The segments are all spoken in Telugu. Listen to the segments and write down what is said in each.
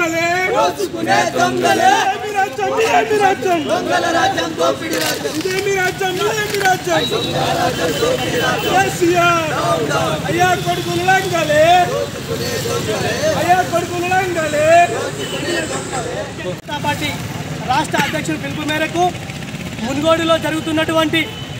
దొంగలే దోచుకునే దొంగలే మీ రాజ్యం మీ రాజ్యం దొంగల రాజ్యం దోపిడి రాజ్యం ఇదే మీ రాజ్యం దొంగల రాజ్యం దోపిడి రాజ్యం కేసీఆర్ అయ్యా కొడుకులు లంగలే దోచుకునే దొంగలే అయ్యా కొడుకులు లంగలే దోచుకునే దొంగలే పార్టీ రాష్ట్ర అధ్యక్షుల పిలుపు మేరకు మున్గోడులో జరుగుతున్నటువంటి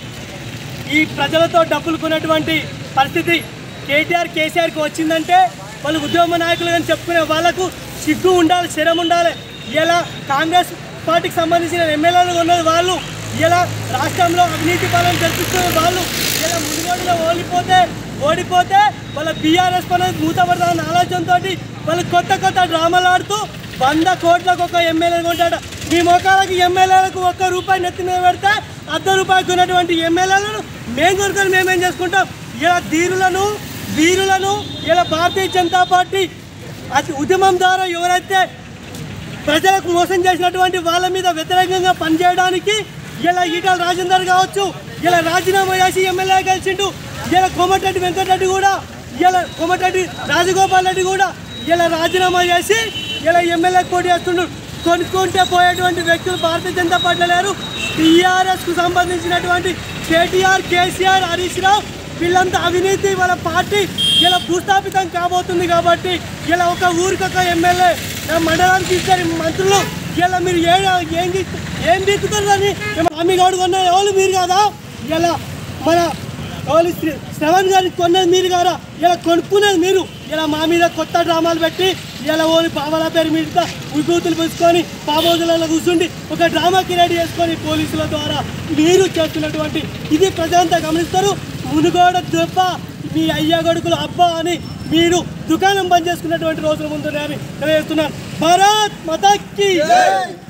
ఈ ప్రజలతో డబ్బులు కొన్నటువంటి పరిస్థితి కేసీఆర్కి వచ్చిందంటే వాళ్ళు ఉద్యమ నాయకులు అని చెప్పుకునే వాళ్ళకు సిగ్గు ఉండాలి, శరం ఉండాలి. ఇలా కాంగ్రెస్ పార్టీకి సంబంధించిన ఎమ్మెల్యేలు ఉన్నది వాళ్ళు, ఇలా రాష్ట్రంలో అవినీతి పాలన జరిపిస్తున్న వాళ్ళు, ఇలా మున్గోడులో ఓడిపోతే వాళ్ళ బీఆర్ఎస్ పనులు మూతపడతామన్న ఆలోచనతో వాళ్ళు కొత్త డ్రామాలు ఆడుతూ 100 కోట్లకు ఒక ఎమ్మెల్యే కొంటాడు. మీ మొక్కలకి ఎమ్మెల్యేలకు ₹1 నెత్తి మీద పెడితే ₹1 కొన్నటువంటి ఎమ్మెల్యేలను మేము కొనుక్కొని మేమేం చేసుకుంటాం. ఇలా వీరులను ఇలా భారతీయ జనతా పార్టీ ఉద్యమం ద్వారా ఎవరైతే ప్రజలకు మోసం చేసినటువంటి వాళ్ళ మీద వ్యతిరేకంగా పనిచేయడానికి ఇలా ఈటల రాజేందర్ కావచ్చు, ఇలా రాజీనామా చేసి ఎమ్మెల్యే గెలిచిండు. ఇలా కోమటిరెడ్డి వెంకటరెడ్డి కూడా, ఇలా కోమటిరెడ్డి రాజగోపాల్ రెడ్డి కూడా ఇలా రాజీనామా చేసి ఇలా ఎమ్మెల్యేకి పోటీ చేస్తుండ్రు. కొనుక్కుంటే పోయేటువంటి వ్యక్తులు భారతీయ జనతా పార్టీలో లేరు. టీఆర్ఎస్కు సంబంధించినటువంటి కేసీఆర్, హరీష్ రావు వీళ్ళంతా అవినీతి వాళ్ళ పార్టీ ఇలా భూస్థాపితం కాబోతుంది. కాబట్టి ఇలా ఒక ఊరికొక ఎమ్మెల్యే, మండలానికి 2 మంత్రులు, ఇలా మీరు ఏం దిక్కుతారని హామీ గౌడ్ కొన్న ఎవరు మీరు కాదా? ఇలా మన శ్రవణ్ గారికి కొన్నది మీరు కాదా? ఇలా కొనుక్కునేది మీరు. ఇలా మా మీద కొత్త డ్రామాలు పెట్టి ఇలా ఓని పావల పేరు మీద విభూతులు పుచ్చుకొని పాబోజులలో కూర్చుండి ఒక డ్రామా క్రియేట్ చేసుకొని పోలీసుల ద్వారా మీరు చేస్తున్నటువంటి ఇది ప్రజలంతా గమనిస్తారు. మునుగోడ దెబ్బ మీ అయ్యా కొడుకులు అబ్బా అని మీరు దుకాణం బంద్ చేసుకున్నటువంటి రోజుల ముందు నేను తెలియజేస్తున్నాను. భారత్ మాతా కీ జై.